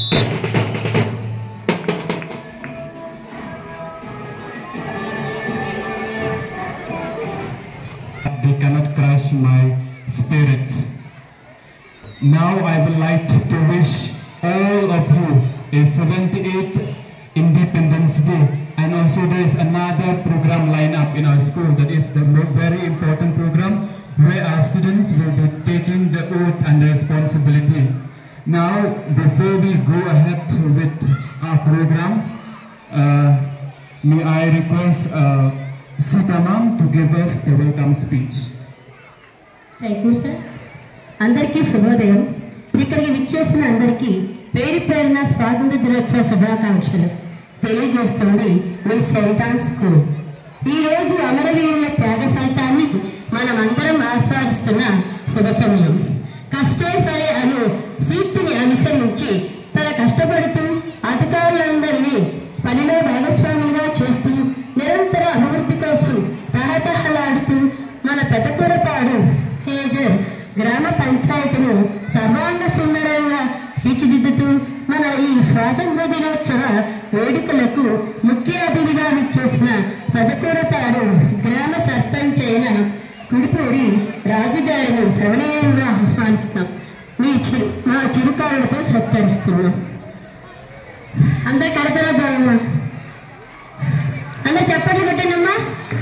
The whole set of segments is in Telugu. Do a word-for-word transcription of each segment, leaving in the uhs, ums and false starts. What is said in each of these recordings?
They cannot crush my spirit. Now I would like to wish all of you a seventy-eighth Independence Day, and also there is another program lined up in our school, that is the very important program where our students will be taking the oath and the responsibility. Now, before we go ahead with our program, uh, may I request uh, Sita Ma'am to give us a welcome speech. Thank you, sir. అందరికీ శుభోదయం. ఇక్కడికి విచ్చేసిన అందరికీ పేరు పేరున స్వాతంత్ర దినోత్సవ శుభాకాంక్షలు తెలియజేస్తుంది మీ సెయింట్ ఆన్స్ స్కూల్. ఈరోజు అమరవీరుల త్యాగ ఫలితాన్ని మనమందరం ఆస్వాదిస్తున్న శుభ సమయం. కష్టే ఫలే అను సూక్తిని అనుసరించి తన కష్టపడుతూ అధికారులందరినీ పనిలో భాగస్వాములుగా చేస్తూ నిరంతర అభివృద్ధి కోసం తహతహలాడుతూ మన పెదకూరపాడు హేజర్ గ్రామ పంచాయతీను సర్వాంగ సుందరంగా తీర్చిదిద్దుతూ మన ఈ స్వాతంత్ర దినోత్సవ వేడుకలకు ముఖ్య అతిథిగా విచ్చేసిన పెదకూరపాడు గ్రామ సర్పంచ్ అయిన కుడిపూడి రాజుగారిని సవనీయంగా ఆహ్వానిస్తాం. మీ చిరు మా చిరుకారులతో సత్కరిస్తున్నాం. అందరు కడతారా? అందరు చెప్పట్లు కొట్టండమ్మా.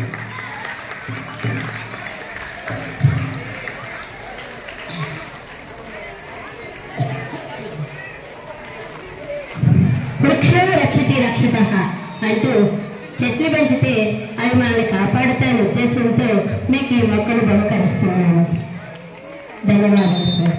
వృక్షో రక్షతి రక్షిత అంటూ చెట్లు పెంచితే అవి మనల్ని కాపాడుతాయనే ఉద్దేశంతో మీకు ఈ మొక్కను బహుకరిస్తున్నాను. ధన్యవాదాలు సార్.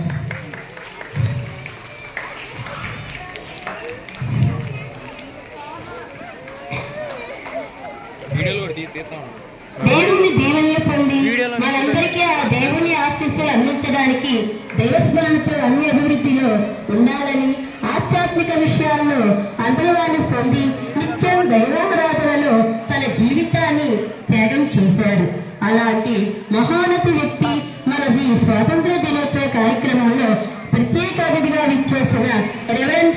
దేవుని దీవెనలు పొంది మనందరికీ ఆ దేవుని ఆశీస్సులు అందించడానికి దైవస్మరణతో అన్ని అభివృద్ధిలో ఉండాలని, ఆధ్యాత్మిక విషయాల్లో అనుభవాన్ని పొంది నిత్యం దైవారాధనలో తన జీవితాన్ని త్యాగం చేశాడు. అలాంటి మహోన్నత వ్యక్తి మన ఈ స్వాతంత్ర దినోత్సవ కార్యక్రమంలో ప్రత్యేక అతిథిగా విచ్చేసిన reverend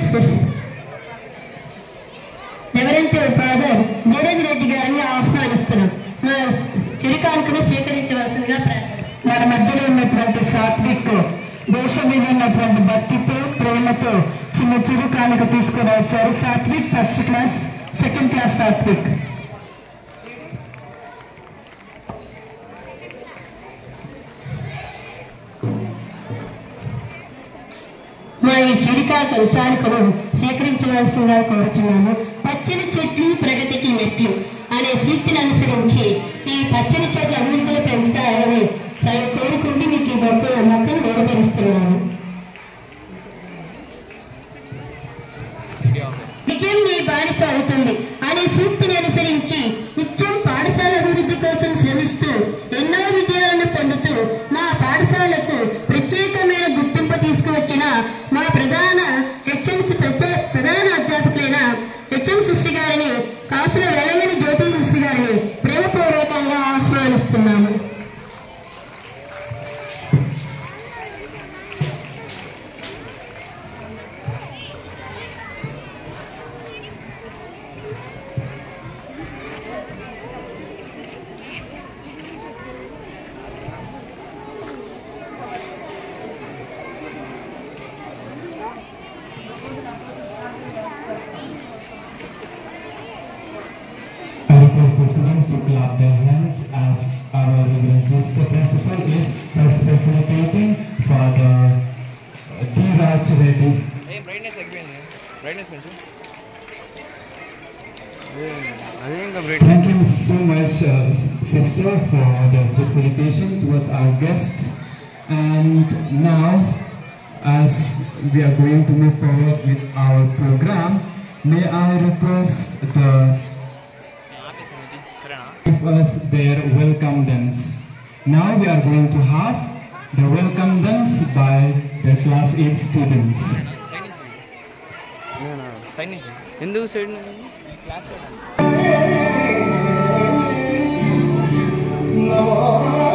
reverend father Neeraj Reddy గారిని ఆహ్వానిస్తున్నాం. మన చిరుకానుకను స్వీకరించవలసిందిగా మన మధ్యలో ఉన్నటువంటి సాత్విక్ దేశం మీద ఉన్నటువంటి భక్తితో ప్రేమతో చిన్న చిరుకానుక తీసుకుని వచ్చారు. Satvik first class, second class Satvik. మా ఈ చిరుకాక చారుకను స్వీకరించవలసిందిగా కోరుతున్నాము. పచ్చని చెట్లు ప్రగతికి మెట్లు అనే సూక్తిని అనుసరించి ఈ పచ్చని చెట్లు అభివృద్ధిలో పెంచుతారని చాలా కోరుకుంటూ మీకు ఈ మొక్కను మొక్కను వేడపరుస్తున్నాను. నిత్యం నీ బానిస అవుతుంది అనే సూక్తిని అనుసరించి నిత్యం పాఠశాల అభివృద్ధి కోసం శ్రమిస్తూ ఎన్నో విజయాలను పొందుతూ మా పాఠశాలకు ప్రత్యేకమైన గుర్తింపు తీసుకువచ్చిన మా ప్రధాన హెచ్ఎంసి ప్రధాన అధ్యాపకులైన హెచ్ఎం శిష్య గారిని, కాసుల వెలంగని జ్యోతి శిష్య గారిని ప్రేమపూర్వకంగా ఆహ్వానిస్తున్నాము. The students to clap their hands as our Reverend Sister Principal is first facilitating for the D. Raj Reddy. Hey, brightness again. Brightness mention. Thank you so much, uh, Sister, for the facilitation towards our guests. And now, as we are going to move forward with our program, may I request the give us their welcome dance. Now we are going to have the welcome dance by the class eight students. ఎందుకు సైడ్ క్లాస్